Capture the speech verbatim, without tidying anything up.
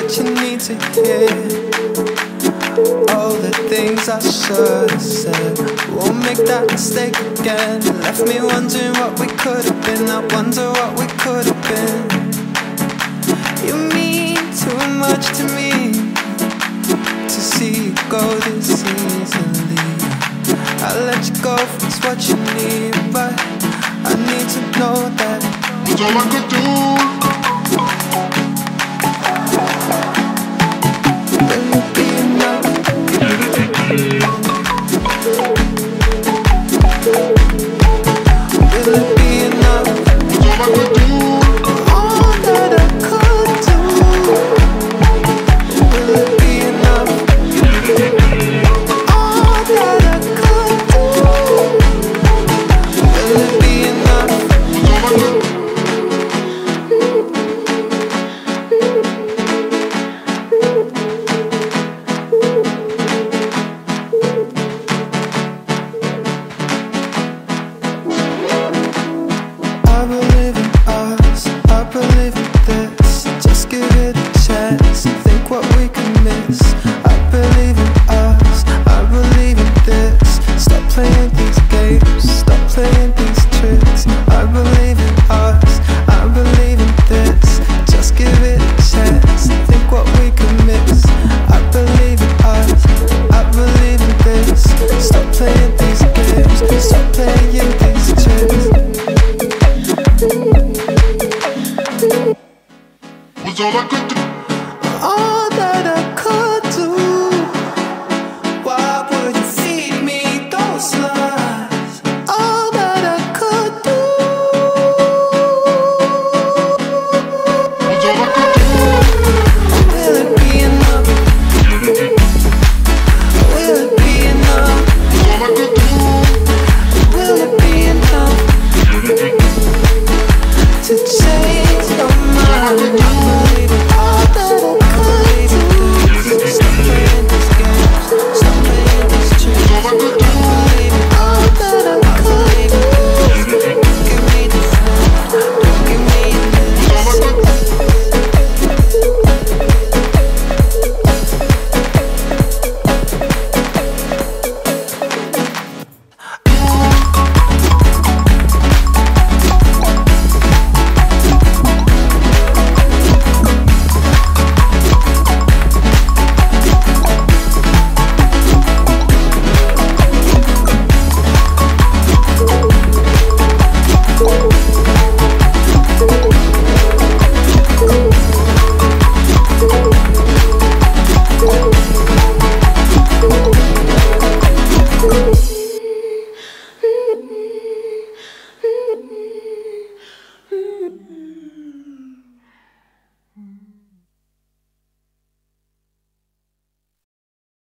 what you need to hear. All the things I should have said. Won't make that mistake again. Left me wondering what we could have been. I wonder what we could have been. You mean too much to me to see you go this easily. I let you go if it's what you need, but I need to know that was all I could do. Will it be enough? Will it be enough? Was all I could do. All that I could do. Will it be enough? All that I could do. Will it be enough? Was all I could do. I believe in us, I believe in this. Just give it a chance, think what we can miss. I believe in us, I believe in this. Stop playing these games, stop playing these tricks. I believe in us, I believe in this. Just give it a chance, think what we can miss. I believe in us, I believe in this. Stop playing these games, stop playing these tricks. Was all I could do. All that I